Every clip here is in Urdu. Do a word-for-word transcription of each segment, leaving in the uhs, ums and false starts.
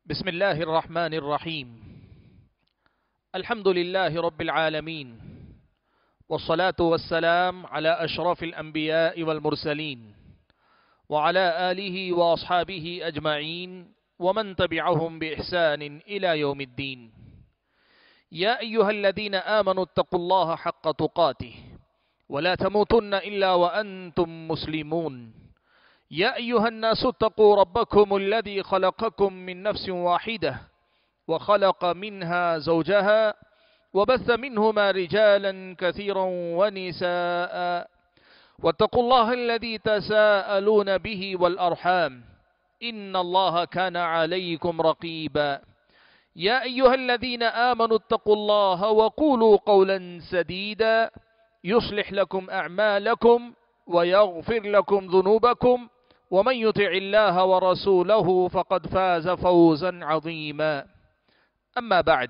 بسم الله الرحمن الرحيم. الحمد لله رب العالمين، والصلاة والسلام على أشرف الأنبياء والمرسلين وعلى آله وأصحابه أجمعين ومن تبعهم بإحسان إلى يوم الدين. يا أيها الذين آمنوا اتقوا الله حق تقاته ولا تموتن إلا وأنتم مسلمون. يا أيها الناس اتقوا ربكم الذي خلقكم من نفس واحدة وخلق منها زوجها وبث منهما رجالا كثيرا ونساء واتقوا الله الذي تساءلون به والأرحام إن الله كان عليكم رقيبا. يا أيها الذين آمنوا اتقوا الله وقولوا قولا سديدا يصلح لكم أعمالكم ويغفر لكم ذنوبكم ومن يطع الله ورسوله فقد فاز فوزا عظيما. أما بعد،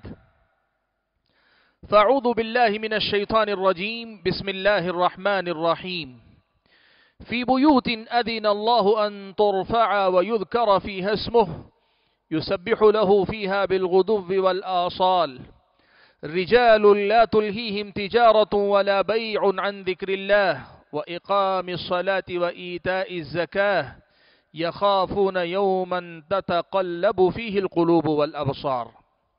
فأعوذ بالله من الشيطان الرجيم. بسم الله الرحمن الرحيم. في بيوت أذن الله أن ترفع ويذكر فيها اسمه يسبح له فيها بالغدو والآصال رجال لا تلهيهم تجارة ولا بيع عن ذكر الله وإقام الصلاة وإيتاء الزكاة يخافون يوما تتقلب فيه القلوب والأبصار.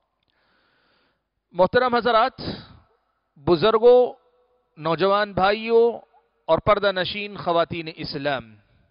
محترم حضرات، بزرگوں، نوجوان بھائیوں اور پردہ نشین خواتین اسلام،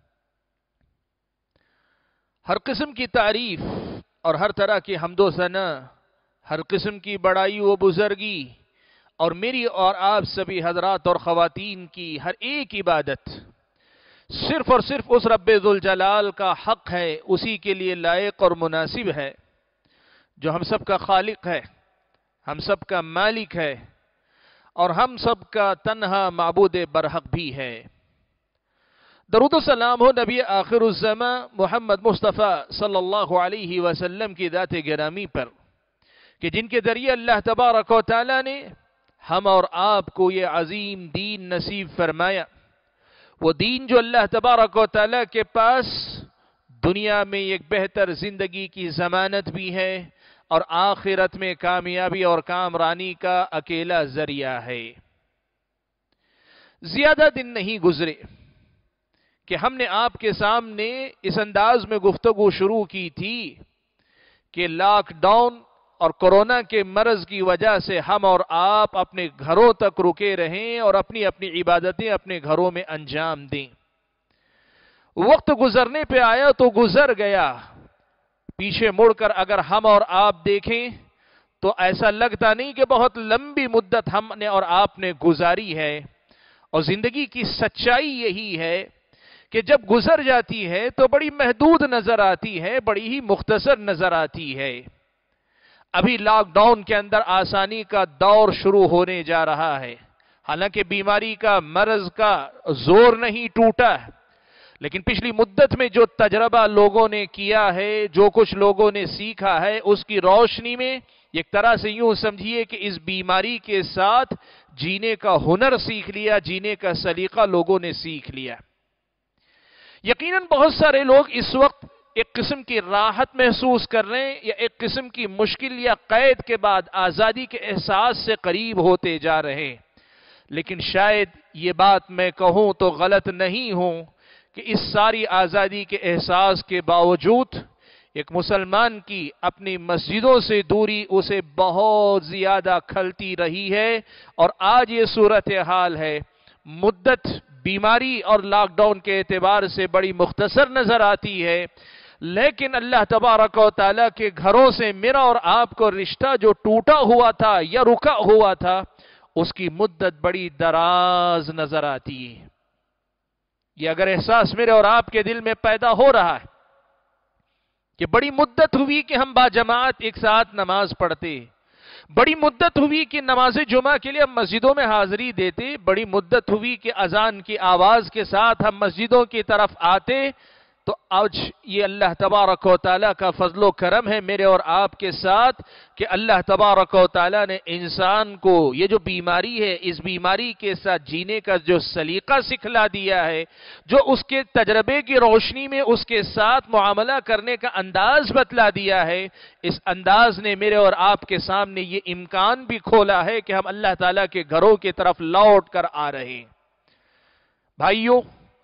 ہر قسم کی تعریف اور ہر طرح کی حمد و ثنا، ہر قسم کی بڑائی و بزرگی اور میری اور آپ سبھی حضرات اور خواتین کی ہر ایک عبادت صرف اور صرف اس رب ذوالجلال کا حق ہے، اسی کے لیے لائق اور مناسب ہے، جو ہم سب کا خالق ہے، ہم سب کا مالک ہے اور ہم سب کا تنہا معبود برحق بھی ہے۔ درود و سلام ہو نبی آخر الزماں محمد مصطفیٰ صلی اللہ علیہ وسلم کی ذات گرامی پر، کہ جن کے ذریعے اللہ تبارک و تعالی نے ہم اور آپ کو یہ عظیم دین نصیب فرمایا۔ وہ دین جو اللہ تبارک و تعالی کے پاس دنیا میں ایک بہتر زندگی کی ضمانت بھی ہے اور آخرت میں کامیابی اور کامرانی کا اکیلا ذریعہ ہے۔ زیادہ دن نہیں گزرے کہ ہم نے آپ کے سامنے اس انداز میں گفتگو شروع کی تھی کہ لاک ڈاؤن اور کورونا کے مرض کی وجہ سے ہم اور آپ اپنے گھروں تک رکے رہیں اور اپنی اپنی عبادتیں اپنے گھروں میں انجام دیں۔ وقت گزرنے پہ آیا تو گزر گیا۔ پیچھے مڑ کر اگر ہم اور آپ دیکھیں تو ایسا لگتا نہیں کہ بہت لمبی مدت ہم نے اور آپ نے گزاری ہے، اور زندگی کی سچائی یہی ہے کہ جب گزر جاتی ہے تو بڑی محدود نظر آتی ہے، بڑی ہی مختصر نظر آتی ہے۔ ابھی لاک ڈاؤن کے اندر آسانی کا دور شروع ہونے جا رہا ہے، حالانکہ بیماری کا مرض کا زور نہیں ٹوٹا، لیکن پچھلی مدت میں جو تجربہ لوگوں نے کیا ہے، جو کچھ لوگوں نے سیکھا ہے، اس کی روشنی میں ایک طرح سے یوں سمجھیے کہ اس بیماری کے ساتھ جینے کا ہنر سیکھ لیا، جینے کا سلیقہ لوگوں نے سیکھ لیا۔ یقیناً بہت سارے لوگ اس وقت ایک قسم کی راحت محسوس کر رہے ہیں، یا ایک قسم کی مشکل یا قید کے بعد آزادی کے احساس سے قریب ہوتے جا رہے ہیں، لیکن شاید یہ بات میں کہوں تو غلط نہیں ہوں کہ اس ساری آزادی کے احساس کے باوجود ایک مسلمان کی اپنی مسجدوں سے دوری اسے بہت زیادہ کھلتی رہی ہے، اور آج یہ صورتحال ہے۔ مدت بیماری اور لاک ڈاؤن کے اعتبار سے بڑی مختصر نظر آتی ہے، لیکن اللہ تبارک و تعالیٰ کے گھروں سے میرا اور آپ کو رشتہ جو ٹوٹا ہوا تھا یا رکا ہوا تھا، اس کی مدت بڑی دراز نظر آتی ہے۔ یہ اگر احساس میرے اور آپ کے دل میں پیدا ہو رہا ہے کہ بڑی مدت ہوئی کہ ہم باجماعت ایک ساتھ نماز پڑھتے، بڑی مدت ہوئی کہ نماز جمعہ کے لیے ہم مسجدوں میں حاضری دیتے، بڑی مدت ہوئی کہ اذان کی آواز کے ساتھ ہم مسجدوں کی طرف آتے، تو آج یہ اللہ تبارک و تعالیٰ کا فضل و کرم ہے میرے اور آپ کے ساتھ کہ اللہ تبارک و تعالیٰ نے انسان کو یہ جو بیماری ہے اس بیماری کے ساتھ جینے کا جو سلیقہ سکھلا دیا ہے، جو اس کے تجربے کی روشنی میں اس کے ساتھ معاملہ کرنے کا انداز بتلا دیا ہے، اس انداز نے میرے اور آپ کے سامنے یہ امکان بھی کھولا ہے کہ ہم اللہ تعالیٰ کے گھروں کی طرف لوٹ کر آ رہے ہیں۔ بھائیوں،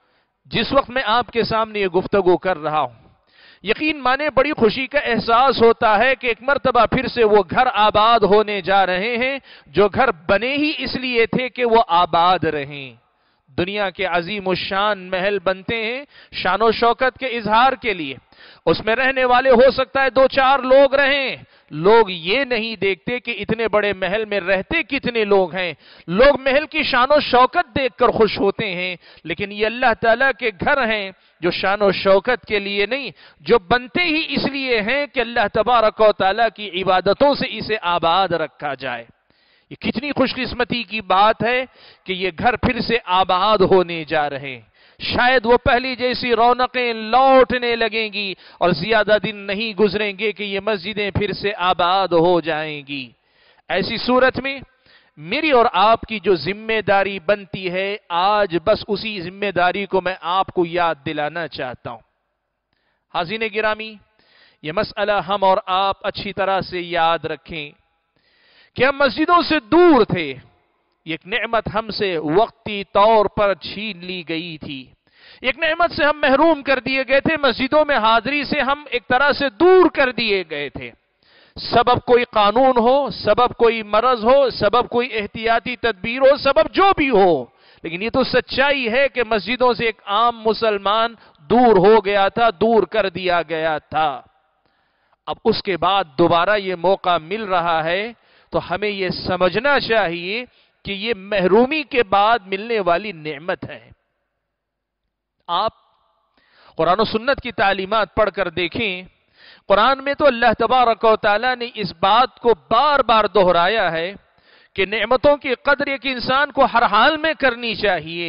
جس وقت میں آپ کے سامنے یہ گفتگو کر رہا ہوں، یقین مانے بڑی خوشی کا احساس ہوتا ہے کہ ایک مرتبہ پھر سے وہ گھر آباد ہونے جا رہے ہیں جو گھر بنے ہی اس لیے تھے کہ وہ آباد رہیں۔ دنیا کے عظیم الشان محل بنتے ہیں شان و شوکت کے اظہار کے لیے، اس میں رہنے والے ہو سکتا ہے دو چار لوگ رہیں، لوگ یہ نہیں دیکھتے کہ اتنے بڑے محل میں رہتے کتنے لوگ ہیں، لوگ محل کی شان و شوکت دیکھ کر خوش ہوتے ہیں، لیکن یہ اللہ تعالیٰ کے گھر ہیں جو شان و شوکت کے لیے نہیں، جو بنتے ہی اس لیے ہیں کہ اللہ تبارک و تعالیٰ کی عبادتوں سے اسے آباد رکھا جائے۔ یہ کتنی خوش قسمتی کی بات ہے کہ یہ گھر پھر سے آباد ہونے جا رہے ہیں، شاید وہ پہلی جیسی رونقیں لوٹنے لگیں گی اور زیادہ دن نہیں گزریں گے کہ یہ مسجدیں پھر سے آباد ہو جائیں گی۔ ایسی صورت میں میری اور آپ کی جو ذمہ داری بنتی ہے، آج بس اسی ذمہ داری کو میں آپ کو یاد دلانا چاہتا ہوں۔ حاضرین گرامی، یہ مسئلہ ہم اور آپ اچھی طرح سے یاد رکھیں کہ ہم مسجدوں سے دور تھے، ایک نعمت ہم سے وقتی طور پر چھین لی گئی تھی، ایک نعمت سے ہم محروم کر دیے گئے تھے، مسجدوں میں حاضری سے ہم ایک طرح سے دور کر دیے گئے تھے۔ سبب کوئی قانون ہو، سبب کوئی مرض ہو، سبب کوئی احتیاطی تدبیر ہو، سبب جو بھی ہو، لیکن یہ تو سچائی ہے کہ مسجدوں سے ایک عام مسلمان دور ہو گیا تھا، دور کر دیا گیا تھا۔ اب اس کے بعد دوبارہ یہ موقع مل رہا ہے تو ہمیں یہ سمجھنا چاہیے کہ یہ محرومی کے بعد ملنے والی نعمت ہے۔ آپ قرآن و سنت کی تعلیمات پڑھ کر دیکھیں، قرآن میں تو اللہ تبارک و تعالیٰ نے اس بات کو بار بار دہرایا ہے کہ نعمتوں کی قدر ایک انسان کو ہر حال میں کرنی چاہیے،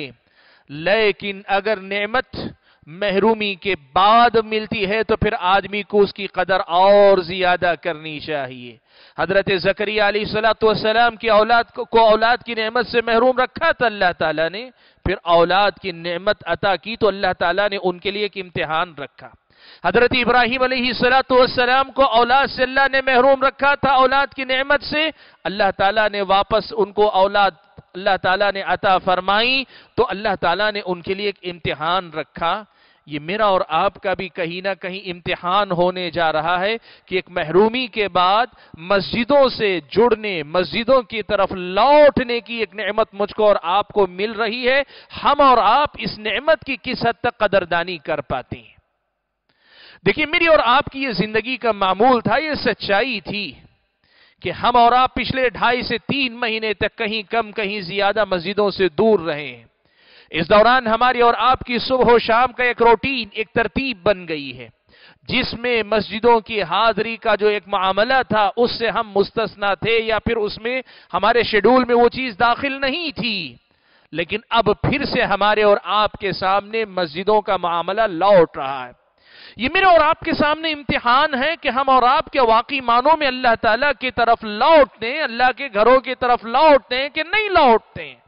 لیکن اگر نعمت محرومی کے بعد ملتی ہے تو پھر آدمی کو اس کی قدر اور زیادہ کرنی چاہیے۔ حضرت زکریا علیہ السلام کی اولاد کو اولاد کی نعمت سے محروم رکھا تھا اللہ تعالیٰ نے، پھر اولاد کی نعمت عطا کی تو اللہ تعالیٰ نے ان کے لیے ایک امتحان رکھا۔ حضرت ابراہیم علیہ السلام کو اولاد سے اللہ نے محروم رکھا تھا، اولاد کی نعمت سے اللہ تعالیٰ نے واپس ان کو اولاد اللہ تعالیٰ نے عطا فرمائی تو اللہ تعالیٰ نے ان کے لیے ایک امتحان رکھا۔ یہ میرا اور آپ کا بھی کہیں نہ کہیں امتحان ہونے جا رہا ہے کہ ایک محرومی کے بعد مسجدوں سے جڑنے، مسجدوں کی طرف لوٹنے کی ایک نعمت مجھ کو اور آپ کو مل رہی ہے، ہم اور آپ اس نعمت کی کس حد تک قدردانی کر پاتے ہیں۔ دیکھیں، میری اور آپ کی یہ زندگی کا معمول تھا، یہ سچائی تھی کہ ہم اور آپ پچھلے ڈھائی سے تین مہینے تک کہیں کم کہیں زیادہ مسجدوں سے دور رہے ہیں۔ اس دوران ہماری اور آپ کی صبح و شام کا ایک روٹین، ایک ترتیب بن گئی ہے جس میں مسجدوں کی حاضری کا جو ایک معاملہ تھا اس سے ہم مستثنا تھے، یا پھر اس میں ہمارے شیڈول میں وہ چیز داخل نہیں تھی، لیکن اب پھر سے ہمارے اور آپ کے سامنے مسجدوں کا معاملہ لوٹ رہا ہے۔ یہ میرے اور آپ کے سامنے امتحان ہے کہ ہم اور آپ کے واقعی معنوں میں اللہ تعالیٰ کی طرف لوٹتے ہیں، اللہ کے گھروں کی طرف لوٹتے ہیں کہ نہیں لوٹتے ہیں۔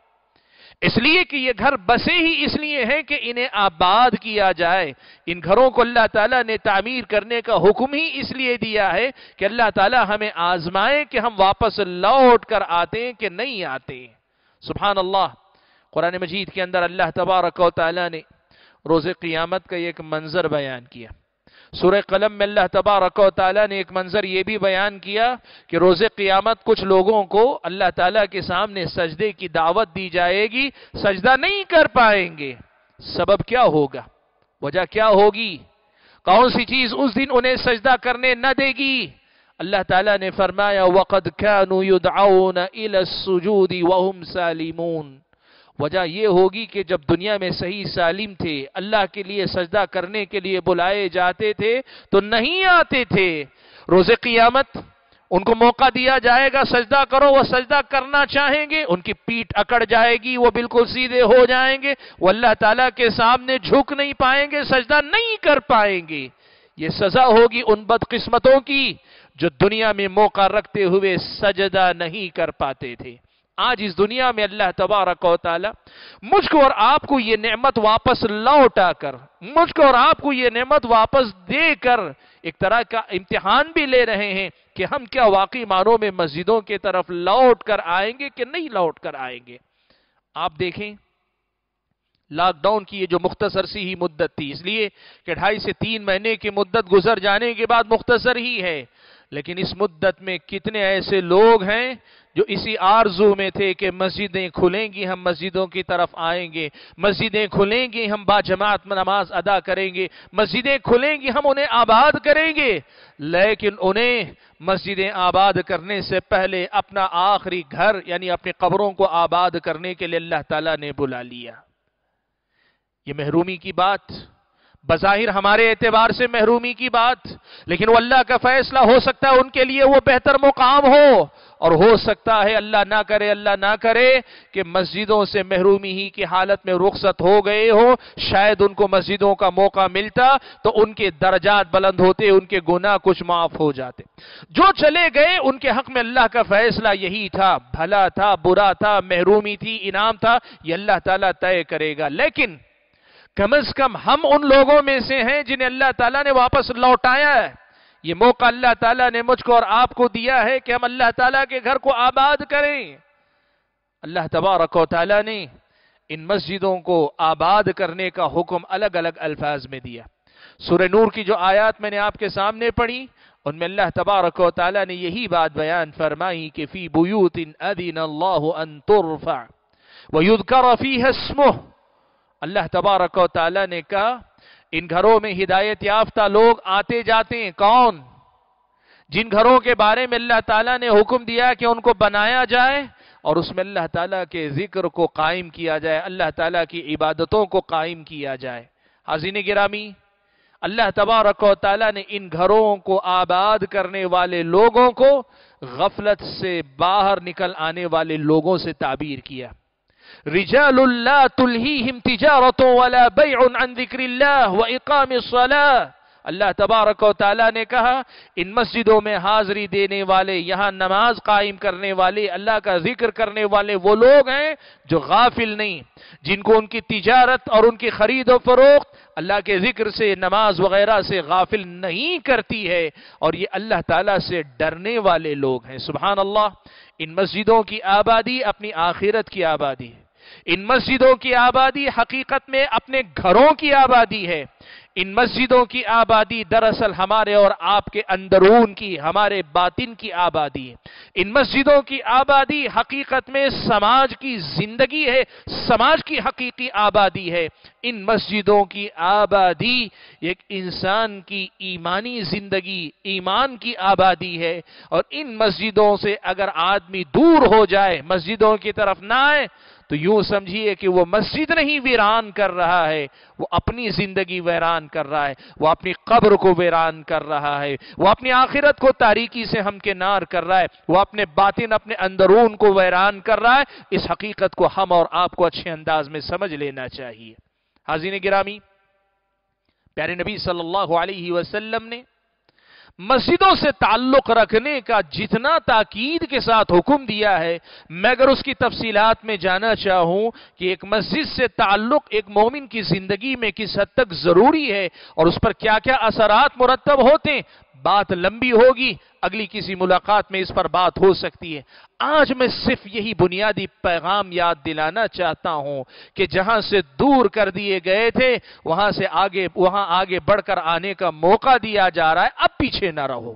اس لیے کہ یہ گھر بسے ہی اس لیے ہیں کہ انہیں آباد کیا جائے، ان گھروں کو اللہ تعالیٰ نے تعمیر کرنے کا حکم ہی اس لیے دیا ہے کہ اللہ تعالیٰ ہمیں آزمائے کہ ہم واپس لوٹ کر آتے ہیں کہ نہیں آتے۔ سبحان اللہ، قرآن مجید کے اندر اللہ تبارک و تعالیٰ نے روز قیامت کا ایک منظر بیان کیا۔ سورہ قلم میں اللہ تبارک و تعالیٰ نے ایک منظر یہ بھی بیان کیا کہ روز قیامت کچھ لوگوں کو اللہ تعالیٰ کے سامنے سجدے کی دعوت دی جائے گی، سجدہ نہیں کر پائیں گے۔ سبب کیا ہوگا؟ وجہ کیا ہوگی؟ کون سی چیز اس دن انہیں سجدہ کرنے نہ دے گی؟ اللہ تعالیٰ نے فرمایا وَقَدْ كَانُوا يُدْعَوْنَ إِلَى السُّجُودِ وَهُمْ سَالِمُونَ۔ وجہ یہ ہوگی کہ جب دنیا میں صحیح سالم تھے، اللہ کے لیے سجدہ کرنے کے لیے بلائے جاتے تھے تو نہیں آتے تھے۔ روز قیامت ان کو موقع دیا جائے گا سجدہ کرو، وہ سجدہ کرنا چاہیں گے، ان کی پیٹھ اکڑ جائے گی، وہ بالکل سیدھے ہو جائیں گے، وہ اللہ تعالیٰ کے سامنے جھک نہیں پائیں گے، سجدہ نہیں کر پائیں گے۔ یہ سزا ہوگی ان بدقسمتوں کی جو دنیا میں موقع رکھتے ہوئے سجدہ نہیں کر پاتے تھے۔ آج اس دنیا میں اللہ تبارک و تعالی مجھ کو اور آپ کو یہ نعمت واپس لوٹا کر، مجھ کو اور آپ کو یہ نعمت واپس دے کر ایک طرح کا امتحان بھی لے رہے ہیں کہ ہم کیا واقعی معنوں میں مسجدوں کی طرف لوٹ کر آئیں گے کہ نہیں لوٹ کر آئیں گے۔ آپ دیکھیں لاک ڈاؤن کی یہ جو مختصر سی ہی مدت تھی، اس لیے کہ ڈھائی سے تین مہینے کی مدت گزر جانے کے بعد مختصر ہی ہے، لیکن اس مدت میں کتنے ایسے لوگ ہیں جو اسی آرزو میں تھے کہ مسجدیں کھلیں گی ہم مسجدوں کی طرف آئیں گے، مسجدیں کھلیں گی ہم با جماعت نماز ادا کریں گے، مسجدیں کھلیں گی ہم انہیں آباد کریں گے، لیکن انہیں مسجدیں آباد کرنے سے پہلے اپنا آخری گھر یعنی اپنی قبروں کو آباد کرنے کے لیے اللہ تعالیٰ نے بلا لیا۔ یہ محرومی کی بات، بظاہر ہمارے اعتبار سے محرومی کی بات، لیکن وہ اللہ کا فیصلہ، ہو سکتا ہے ان کے لیے وہ بہتر مقام ہو، اور ہو سکتا ہے اللہ نہ کرے اللہ نہ کرے کہ مسجدوں سے محرومی ہی کی حالت میں رخصت ہو گئے ہو، شاید ان کو مسجدوں کا موقع ملتا تو ان کے درجات بلند ہوتے، ان کے گناہ کچھ معاف ہو جاتے۔ جو چلے گئے ان کے حق میں اللہ کا فیصلہ یہی تھا، بھلا تھا برا تھا، محرومی تھی انعام تھا، یہ اللہ تعالیٰ طے کرے گا۔ لیکن کم از کم ہم ان لوگوں میں سے ہیں جنہیں اللہ تعالیٰ نے واپس لوٹایا ہے۔ یہ موقع اللہ تعالیٰ نے مجھ کو اور آپ کو دیا ہے کہ ہم اللہ تعالیٰ کے گھر کو آباد کریں۔ اللہ تبارک و تعالیٰ نے ان مسجدوں کو آباد کرنے کا حکم الگ الگ الفاظ میں دیا۔ سورہ نور کی جو آیات میں نے آپ کے سامنے پڑھی ان میں اللہ تبارک و تعالیٰ نے یہی بات بیان فرمائی کہ فی بیوت اذن اللہ ان ترفع ویذکر فیہا اسمہ۔ اللہ تبارک و تعالیٰ نے کہا ان گھروں میں ہدایت یافتہ لوگ آتے جاتے ہیں۔ کون؟ جن گھروں کے بارے میں اللہ تعالیٰ نے حکم دیا کہ ان کو بنایا جائے اور اس میں اللہ تعالیٰ کے ذکر کو قائم کیا جائے، اللہ تعالیٰ کی عبادتوں کو قائم کیا جائے۔ حاضرین گرامی، اللہ تبارک و تعالیٰ نے ان گھروں کو آباد کرنے والے لوگوں کو غفلت سے باہر نکل آنے والے لوگوں سے تعبیر کیا۔ رجال لا تلہیہم تجارت ولا بیع عن ذکر اللہ واقام الصلاة۔ اللہ تبارک و تعالیٰ نے کہا ان مسجدوں میں حاضری دینے والے، یہاں نماز قائم کرنے والے، اللہ کا ذکر کرنے والے وہ لوگ ہیں جو غافل نہیں، جن کو ان کی تجارت اور ان کی خرید و فروخت اللہ کے ذکر سے، نماز وغیرہ سے غافل نہیں کرتی ہے، اور یہ اللہ تعالیٰ سے ڈرنے والے لوگ ہیں۔ سبحان اللہ، ان مسجدوں کی آبادی اپنی آخرت کی آبادی ہے۔ ان مسجدوں کی آبادی حقیقت میں اپنے گھروں کی آبادی ہے۔ ان مسجدوں کی آبادی دراصل ہمارے اور آپ کے اندرون کی، ہمارے باطن کی آبادی ہے۔ ان مسجدوں کی آبادی حقیقت میں سماج کی زندگی ہے، سماج کی حقیقی آبادی ہے۔ ان مسجدوں کی آبادی ایک انسان کی ایمانی زندگی، ایمان کی آبادی ہے، اور ان مسجدوں سے اگر آدمی دور ہو جائے، مسجدوں کی طرف نہ آئے، تو یوں سمجھیے کہ وہ مسجد نہیں ویران کر رہا ہے، وہ اپنی زندگی ویران کر رہا ہے، وہ اپنی قبر کو ویران کر رہا ہے، وہ اپنی آخرت کو تاریکی سے ہمکنار کر رہا ہے، وہ اپنے باطن، اپنے اندرون کو ویران کر رہا ہے۔ اس حقیقت کو ہم اور آپ کو اچھے انداز میں سمجھ لینا چاہیے۔ حاضرین گرامی، پیارے نبی صلی اللہ علیہ وسلم نے مسجدوں سے تعلق رکھنے کا جتنا تاکید کے ساتھ حکم دیا ہے، میں اگر اس کی تفصیلات میں جانا چاہوں کہ ایک مسجد سے تعلق ایک مومن کی زندگی میں کس حد تک ضروری ہے اور اس پر کیا کیا اثرات مرتب ہوتے ہیں، بات لمبی ہوگی، اگلی کسی ملاقات میں اس پر بات ہو سکتی ہے۔ آج میں صرف یہی بنیادی پیغام یاد دلانا چاہتا ہوں کہ جہاں سے دور کر دیے گئے تھے وہاں سے آگے وہاں آگے بڑھ کر آنے کا موقع دیا جا رہا ہے۔ اب پیچھے نہ رہو،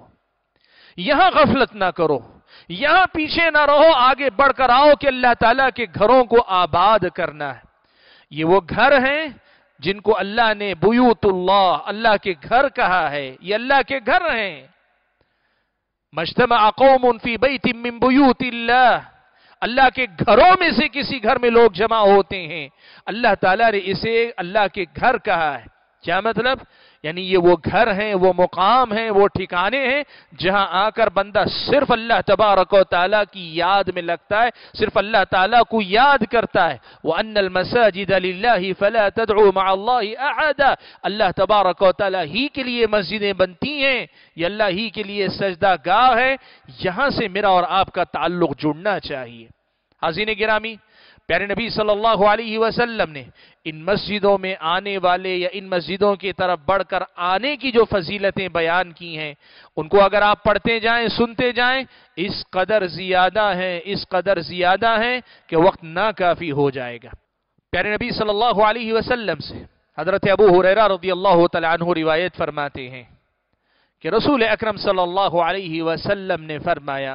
یہاں غفلت نہ کرو، یہاں پیچھے نہ رہو، آگے بڑھ کر آؤ کہ اللہ تعالیٰ کے گھروں کو آباد کرنا ہے۔ یہ وہ گھر ہیں جن کو اللہ نے بیوت اللہ، اللہ کے گھر کہا ہے، یہ اللہ کے گھر ہیں۔ مجتمع قوم فی بیت من بیوت اللہ، اللہ کے گھروں میں سے کسی گھر میں لوگ جمع ہوتے ہیں، اللہ تعالیٰ نے اسے اللہ کے گھر کہا ہے۔ کیا مطلب؟ یعنی یہ وہ گھر ہیں، وہ مقام ہیں، وہ ٹھکانے ہیں جہاں آ کر بندہ صرف اللہ تبارک و تعالیٰ کی یاد میں لگتا ہے، صرف اللہ تعالیٰ کو یاد کرتا ہے۔ وَأَنَّ الْمَسَاجِدَ لِلَّهِ فَلَا تَدْعُوا مَعَ اللَّهِ أَحَدًا، اللہ تبارک و تعالیٰ ہی کے لیے مسجدیں بنتی ہیں، یہ اللہ ہی کے لیے سجدہ گاہ ہے، یہاں سے میرا اور آپ کا تعلق جڑنا چاہیے۔ حاضرین گرامی، پیارے نبی صلی اللہ علیہ وسلم نے ان مسجدوں میں آنے والے یا ان مسجدوں کی طرف بڑھ کر آنے کی جو فضیلتیں بیان کی ہیں، ان کو اگر آپ پڑھتے جائیں، سنتے جائیں، اس قدر زیادہ ہیں، اس قدر زیادہ ہیں کہ وقت ناکافی ہو جائے گا۔ پیارے نبی صلی اللہ علیہ وسلم سے حضرت ابو ہریرہ رضی اللہ تعالی عنہ روایت فرماتے ہیں کہ رسول اکرم صلی اللہ علیہ وسلم نے فرمایا،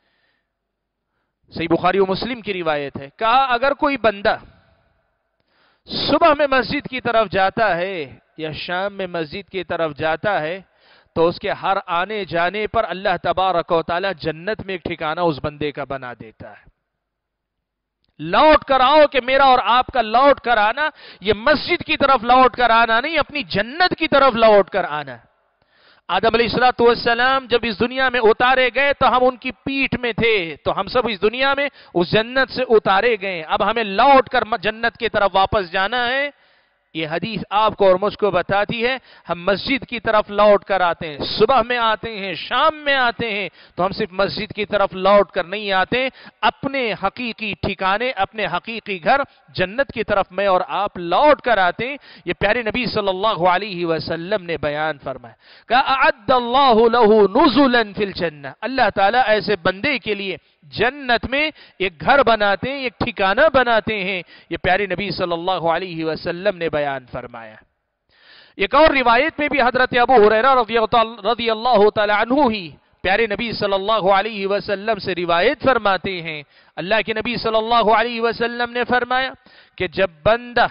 صحیح بخاری و مسلم کی روایت ہے، کہا اگر کوئی بندہ صبح میں مسجد کی طرف جاتا ہے یا شام میں مسجد کی طرف جاتا ہے تو اس کے ہر آنے جانے پر اللہ تبارک و تعالی جنت میں ایک ٹھکانہ اس بندے کا بنا دیتا ہے۔ لوٹ کر آؤ کہ میرا اور آپ کا لوٹ کر آنا یہ مسجد کی طرف لوٹ کر آنا نہیں، اپنی جنت کی طرف لوٹ کر آنا۔ آدم علیہ الصلوۃ والسلام جب اس دنیا میں اتارے گئے تو ہم ان کی پیٹھ میں تھے، تو ہم سب اس دنیا میں اس جنت سے اتارے گئے، اب ہمیں لوٹ کر جنت کی طرف واپس جانا ہے۔ یہ حدیث آپ کو اور مجھ کو بتاتی ہے ہم مسجد کی طرف لوٹ کر آتے ہیں، صبح میں آتے ہیں، شام میں آتے ہیں، تو ہم صرف مسجد کی طرف لوٹ کر نہیں آتے، اپنے حقیقی ٹھکانے، اپنے حقیقی گھر جنت کی طرف میں اور آپ لوٹ کر آتے ہیں۔ یہ پیارے نبی صلی اللہ علیہ وسلم نے بیان فرمایا کہ اعد اللہ لہ نزلا فی الجنہ، اللہ تعالیٰ ایسے بندے کے لیے جنت میں ایک گھر بناتے ہیں، ایک ٹھکانہ بناتے ہیں۔ یہ پیارے نبی صلی اللہ علیہ وسلم نے بیان فرمایا۔ ایک اور روایت میں بھی حضرت ابو ہریرہ رضی اللہ تعالی عنہ ہی پیارے نبی صلی اللہ علیہ وسلم سے روایت فرماتے ہیں، اللہ کے نبی صلی اللہ علیہ وسلم نے فرمایا کہ جب بندہ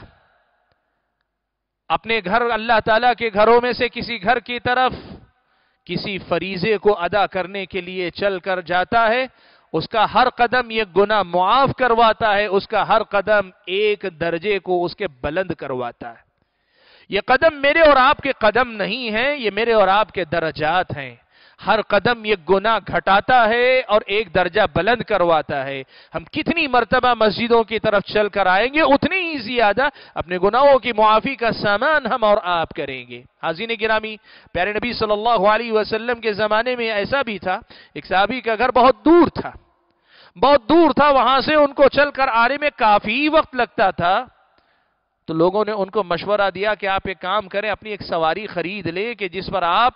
اپنے گھر اللہ تعالیٰ کے گھروں میں سے کسی گھر کی طرف کسی فریضے کو ادا کرنے کے لیے چل کر جاتا ہے، اس کا ہر قدم یہ گناہ معاف کرواتا ہے، اس کا ہر قدم ایک درجے کو اس کے بلند کرواتا ہے۔ یہ قدم میرے اور آپ کے قدم نہیں ہیں، یہ میرے اور آپ کے درجات ہیں۔ ہر قدم یہ گناہ گھٹاتا ہے اور ایک درجہ بلند کرواتا ہے۔ ہم کتنی مرتبہ مسجدوں کی طرف چل کر آئیں گے اتنی ہی زیادہ اپنے گناہوں کی معافی کا سامان ہم اور آپ کریں گے۔ حاضرین گرامی، پیارے نبی صلی اللہ علیہ وسلم کے زمانے میں ایسا بھی تھا، ایک صحابی کا گھر بہت دور تھا، بہت دور تھا، وہاں سے ان کو چل کر آنے میں کافی وقت لگتا تھا۔ تو لوگوں نے ان کو مشورہ دیا کہ آپ ایک کام کریں، اپنی ایک سواری خرید لیں کہ جس پر آپ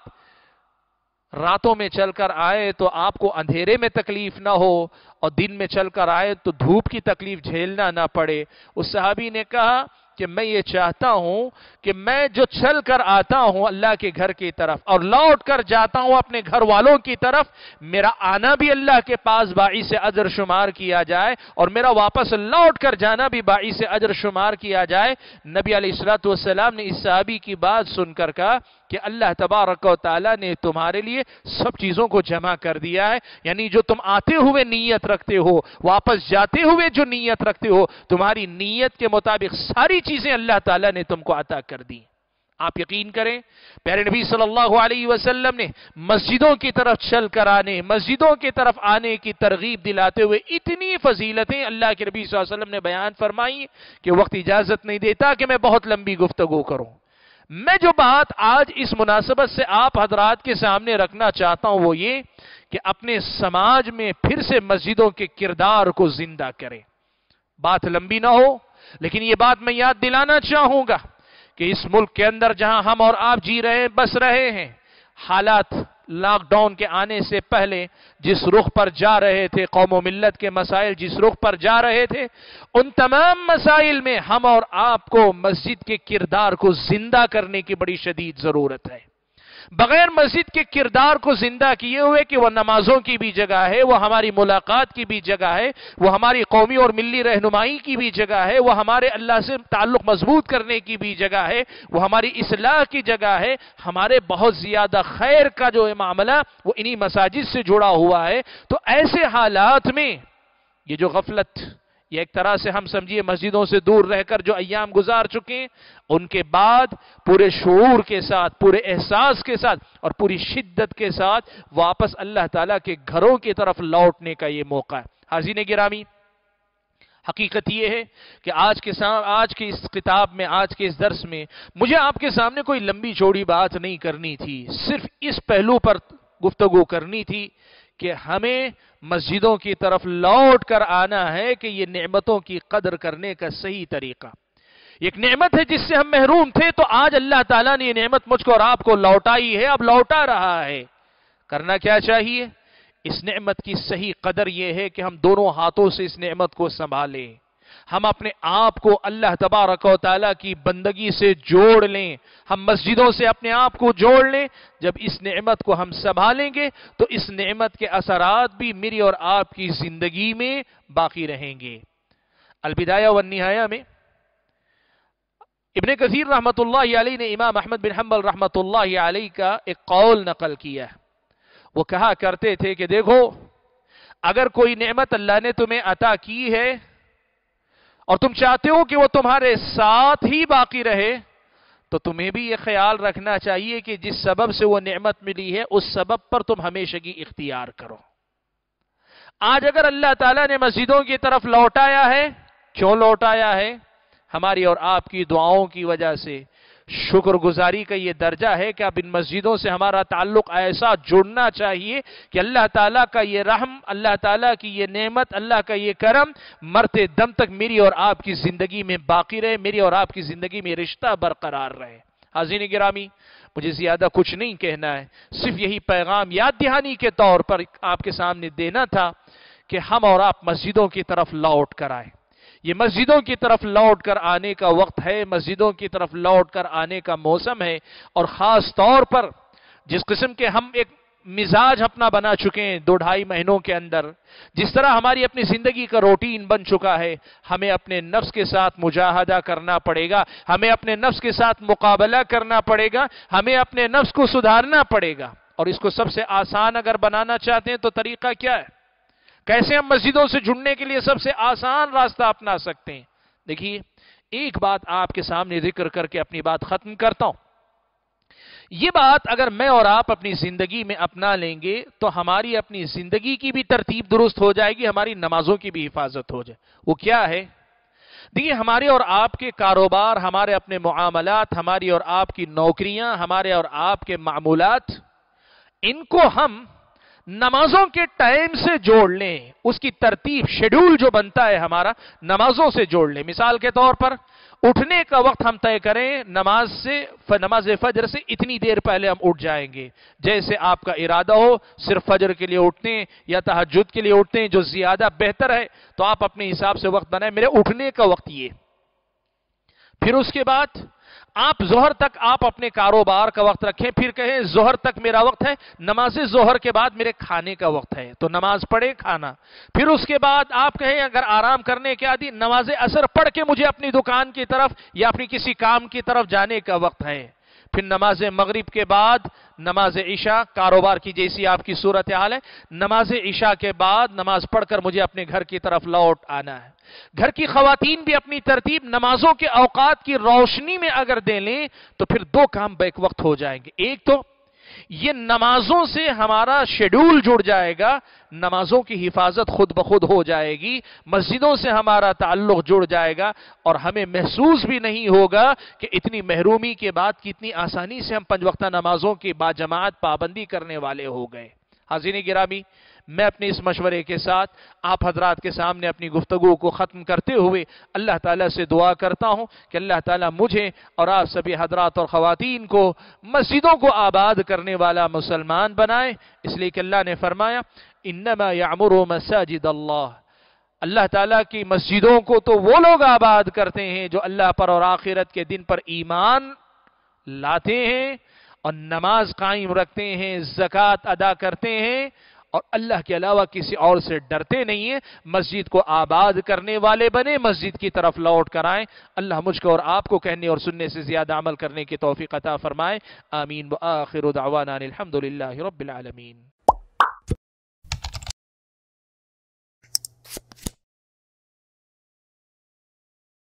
راتوں میں چل کر آئے تو آپ کو اندھیرے میں تکلیف نہ ہو، اور دن میں چل کر آئے تو دھوپ کی تکلیف جھیلنا نہ پڑے۔ اس صحابی نے کہا کہ میں یہ چاہتا ہوں کہ میں جو چل کر آتا ہوں اللہ کے گھر کی طرف اور لوٹ کر جاتا ہوں اپنے گھر والوں کی طرف، میرا آنا بھی اللہ کے پاس باعث اجر شمار کیا جائے اور میرا واپس لوٹ کر جانا بھی باعث اجر شمار کیا جائے۔ نبی علیہ الصلوۃ والسلام نے اس صحابی کی بات سن کر کہا کہ اللہ تبارک و تعالیٰ نے تمہارے لیے سب چیزوں کو جمع کر دیا ہے، یعنی جو تم آتے ہوئے نیت رکھتے ہو، واپس جاتے ہوئے جو نیت رکھتے ہو، تمہاری نیت کے مطابق ساری چیزیں اللہ تعالیٰ نے تم کو عطا کر دی۔ آپ یقین کریں، پیارے نبی صلی اللہ علیہ وسلم نے مسجدوں کی طرف چل کر آنے، مسجدوں کی طرف آنے کی ترغیب دلاتے ہوئے اتنی فضیلتیں اللہ کے نبی صلی اللہ علیہ وسلم نے بیان فرمائی کہ وقت اجازت نہیں دیتا کہ میں بہت لمبی گفتگو کروں۔ میں جو بات آج اس مناسبت سے آپ حضرات کے سامنے رکھنا چاہتا ہوں وہ یہ کہ اپنے سماج میں پھر سے مسجدوں کے کردار کو زندہ کریں۔ بات لمبی نہ ہو، لیکن یہ بات میں یاد دلانا چاہوں گا کہ اس ملک کے اندر جہاں ہم اور آپ جی رہے ہیں، بس رہے ہیں، حالات لاک ڈاؤن کے آنے سے پہلے جس رخ پر جا رہے تھے، قوم و ملت کے مسائل جس رخ پر جا رہے تھے، ان تمام مسائل میں ہم اور آپ کو مسجد کے کردار کو زندہ کرنے کی بڑی شدید ضرورت ہے۔ بغیر مسجد کے کردار کو زندہ کیے ہوئے کہ وہ نمازوں کی بھی جگہ ہے، وہ ہماری ملاقات کی بھی جگہ ہے، وہ ہماری قومی اور ملی رہنمائی کی بھی جگہ ہے، وہ ہمارے اللہ سے تعلق مضبوط کرنے کی بھی جگہ ہے، وہ ہماری اصلاح کی جگہ ہے، ہمارے بہت زیادہ خیر کا جو معاملہ وہ انہی مساجد سے جڑا ہوا ہے۔ تو ایسے حالات میں یہ جو غفلت، یہ ایک طرح سے ہم سمجھیے مسجدوں سے دور رہ کر جو ایام گزار چکے ہیں، ان کے بعد پورے شعور کے ساتھ، پورے احساس کے ساتھ اور پوری شدت کے ساتھ واپس اللہ تعالیٰ کے گھروں کی طرف لوٹنے کا یہ موقع ہے۔ حاضرین گرامی، حقیقت یہ ہے کہ آج کے سام آج کے اس کتاب میں، آج کے اس درس میں مجھے آپ کے سامنے کوئی لمبی چوڑی بات نہیں کرنی تھی، صرف اس پہلو پر گفتگو کرنی تھی کہ ہمیں مسجدوں کی طرف لوٹ کر آنا ہے کہ یہ نعمتوں کی قدر کرنے کا صحیح طریقہ۔ ایک نعمت ہے جس سے ہم محروم تھے، تو آج اللہ تعالیٰ نے یہ نعمت مجھ کو اور آپ کو لوٹائی ہے، اب لوٹا رہا ہے۔ کرنا کیا چاہیے؟ اس نعمت کی صحیح قدر یہ ہے کہ ہم دونوں ہاتھوں سے اس نعمت کو سنبھالیں، ہم اپنے آپ کو اللہ تبارک و تعالیٰ کی بندگی سے جوڑ لیں، ہم مسجدوں سے اپنے آپ کو جوڑ لیں۔ جب اس نعمت کو ہم سنبھالیں گے تو اس نعمت کے اثرات بھی میری اور آپ کی زندگی میں باقی رہیں گے۔ البدایہ والنہایہ میں ابن کثیر رحمت اللہ علیہ نے امام احمد بن حنبل رحمت اللہ علیہ کا ایک قول نقل کیا ہے۔ وہ کہا کرتے تھے کہ دیکھو، اگر کوئی نعمت اللہ نے تمہیں عطا کی ہے اور تم چاہتے ہو کہ وہ تمہارے ساتھ ہی باقی رہے، تو تمہیں بھی یہ خیال رکھنا چاہیے کہ جس سبب سے وہ نعمت ملی ہے اس سبب پر تم ہمیشگی اختیار کرو۔ آج اگر اللہ تعالیٰ نے مسجدوں کی طرف لوٹایا ہے، کیوں لوٹایا ہے؟ ہماری اور آپ کی دعاؤں کی وجہ سے۔ شکر گزاری کا یہ درجہ ہے کہ اب ان مسجدوں سے ہمارا تعلق ایسا جڑنا چاہیے کہ اللہ تعالیٰ کا یہ رحم، اللہ تعالیٰ کی یہ نعمت، اللہ کا یہ کرم مرتے دم تک میری اور آپ کی زندگی میں باقی رہے، میری اور آپ کی زندگی میں رشتہ برقرار رہے۔ حاضرین گرامی، مجھے زیادہ کچھ نہیں کہنا ہے، صرف یہی پیغام یاد دہانی کے طور پر آپ کے سامنے دینا تھا کہ ہم اور آپ مسجدوں کی طرف لوٹ کر آئیں۔ یہ مسجدوں کی طرف لوٹ کر آنے کا وقت ہے، مسجدوں کی طرف لوٹ کر آنے کا موسم ہے، اور خاص طور پر جس قسم کے ہم ایک مزاج اپنا بنا چکے ہیں دو ڈھائی مہینوں کے اندر، جس طرح ہماری اپنی زندگی کا روٹین بن چکا ہے، ہمیں اپنے نفس کے ساتھ مجاہدہ کرنا پڑے گا، ہمیں اپنے نفس کے ساتھ مقابلہ کرنا پڑے گا، ہمیں اپنے نفس کو سدھارنا پڑے گا۔ اور اس کو سب سے آسان اگر بنانا چاہتے ہیں تو طریقہ کیا ہے؟ کیسے ہم مسجدوں سے جڑنے کے لیے سب سے آسان راستہ اپنا سکتے ہیں؟ دیکھیے، ایک بات آپ کے سامنے ذکر کر کے اپنی بات ختم کرتا ہوں۔ یہ بات اگر میں اور آپ اپنی زندگی میں اپنا لیں گے تو ہماری اپنی زندگی کی بھی ترتیب درست ہو جائے گی، ہماری نمازوں کی بھی حفاظت ہو جائے۔ وہ کیا ہے؟ دیکھیے، ہمارے اور آپ کے کاروبار، ہمارے اپنے معاملات، ہماری اور آپ کی نوکریاں، ہمارے اور آپ کے معمولات، ان کو ہم نمازوں کے ٹائم سے جوڑ لیں، اس کی ترتیب شیڈول جو بنتا ہے ہمارا نمازوں سے جوڑ لیں۔ مثال کے طور پر اٹھنے کا وقت ہم طے کریں، نماز سے نماز فجر سے اتنی دیر پہلے ہم اٹھ جائیں گے۔ جیسے آپ کا ارادہ ہو صرف فجر کے لیے اٹھتے ہیں یا تہجد کے لیے اٹھتے ہیں، جو زیادہ بہتر ہے تو آپ اپنے حساب سے وقت بنائیں، میرے اٹھنے کا وقت یہ۔ پھر اس کے بعد آپ ظہر تک آپ اپنے کاروبار کا وقت رکھیں، پھر کہیں ظہر تک میرا وقت ہے، نماز ظہر کے بعد میرے کھانے کا وقت ہے تو نماز پڑھیں، کھانا۔ پھر اس کے بعد آپ کہیں اگر آرام کرنے کے عادی، نماز عصر پڑھ کے مجھے اپنی دکان کی طرف یا اپنی کسی کام کی طرف جانے کا وقت ہے۔ پھر نماز مغرب کے بعد نماز عشاء، کاروبار کی جیسی آپ کی صورتحال ہے، نماز عشاء کے بعد نماز پڑھ کر مجھے اپنے گھر کی طرف لوٹ آنا ہے۔ گھر کی خواتین بھی اپنی ترتیب نمازوں کے اوقات کی روشنی میں اگر دے لیں تو پھر دو کام بیک وقت ہو جائیں گے۔ ایک تو یہ نمازوں سے ہمارا شیڈول جڑ جائے گا، نمازوں کی حفاظت خود بخود ہو جائے گی، مسجدوں سے ہمارا تعلق جڑ جائے گا، اور ہمیں محسوس بھی نہیں ہوگا کہ اتنی محرومی کے بعد کتنی آسانی سے ہم پنج وقتہ نمازوں کی باجماعت پابندی کرنے والے ہو گئے۔ حاضرین گرامی، میں اپنے اس مشورے کے ساتھ آپ حضرات کے سامنے اپنی گفتگو کو ختم کرتے ہوئے اللہ تعالیٰ سے دعا کرتا ہوں کہ اللہ تعالیٰ مجھے اور آپ سبھی حضرات اور خواتین کو مسجدوں کو آباد کرنے والا مسلمان بنائے، اس لیے کہ اللہ نے فرمایا انما یعمر مساجد اللہ، اللہ تعالیٰ کی مسجدوں کو تو وہ لوگ آباد کرتے ہیں جو اللہ پر اور آخرت کے دن پر ایمان لاتے ہیں اور نماز قائم رکھتے ہیں، زکوٰۃ ادا کرتے ہیں اور اللہ کے علاوہ کسی اور سے ڈرتے نہیں ہیں۔ مسجد کو آباد کرنے والے بنے، مسجد کی طرف لوٹ کر آئیں۔ اللہ مجھ کو اور آپ کو کہنے اور سننے سے زیادہ عمل کرنے کی توفیق عطا فرمائے۔ آمین۔ وآخر دعوانا الحمدللہ رب العالمین۔